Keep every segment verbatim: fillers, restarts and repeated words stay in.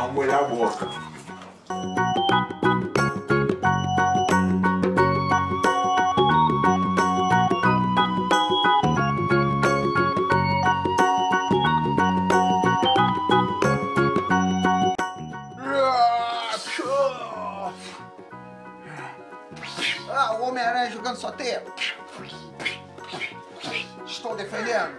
Não, molhar a boca. Ah, o Homem-Aranha jogando sua teia. Estou defendendo.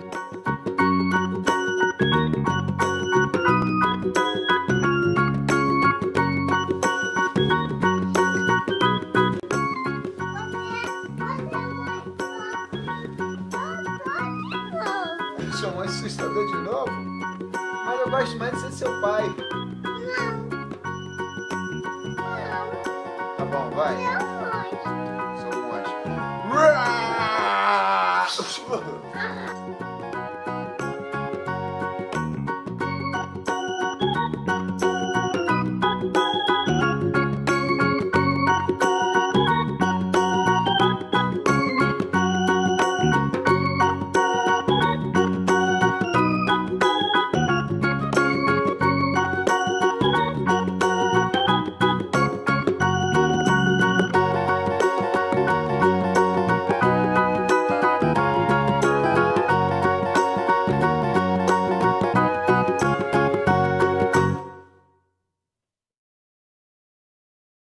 Chamou esse assustador de novo? Mas eu gosto mais de ser seu pai. Não. Tá bom, vai. Não, mãe. Sou um anjo.